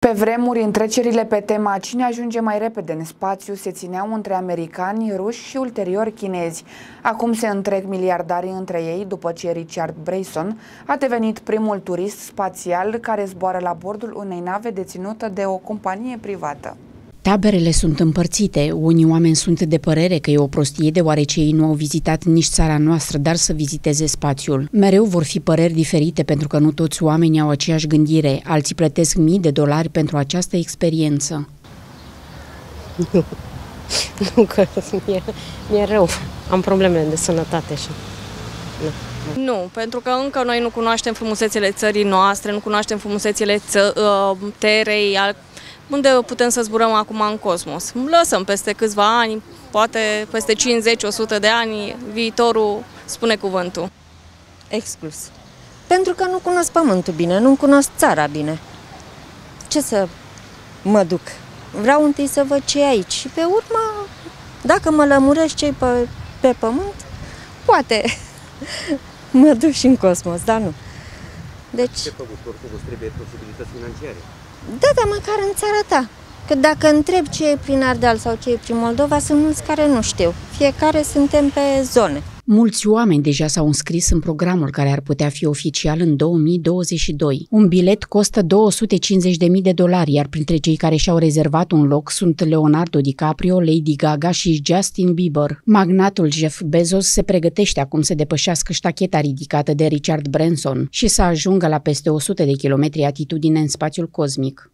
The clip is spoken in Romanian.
Pe vremuri, întrecerile pe tema cine ajunge mai repede în spațiu se țineau între americani, ruși și ulterior chinezi. Acum se întrec miliardarii între ei după ce Richard Branson a devenit primul turist spațial care zboară la bordul unei nave deținută de o companie privată. Taberele sunt împărțite. Unii oameni sunt de părere că e o prostie deoarece ei nu au vizitat nici țara noastră, dar să viziteze spațiul. Mereu vor fi păreri diferite pentru că nu toți oamenii au aceeași gândire. Alții plătesc $1000 pentru această experiență. Nu, că mi-e rău. Am probleme de sănătate și... Nu, pentru că încă noi nu cunoaștem frumusețile țării noastre, nu cunoaștem frumusețile terei, unde putem să zburăm acum în cosmos. Lăsăm peste câțiva ani, poate peste 50-100 de ani, viitorul spune cuvântul. Exclus. Pentru că nu cunosc pământul bine, nu cunosc țara bine. Ce să mă duc? Vreau întâi să văd ce e aici și pe urmă, dacă mă lămurești ce pe pământ, poate mă duc și în cosmos, dar nu. Deci... Ce făcut? Oricum îți trebuie posibilități financiare. Da, dar măcar în țara ta. Că dacă întreb ce e prin Ardeal sau ce e prin Moldova, sunt mulți care nu știu. Fiecare suntem pe zone. Mulți oameni deja s-au înscris în programul care ar putea fi oficial în 2022. Un bilet costă $250.000, iar printre cei care și-au rezervat un loc sunt Leonardo DiCaprio, Lady Gaga și Justin Bieber. Magnatul Jeff Bezos se pregătește acum să depășească ștacheta ridicată de Richard Branson și să ajungă la peste 100 de kilometri atitudine în spațiul cosmic.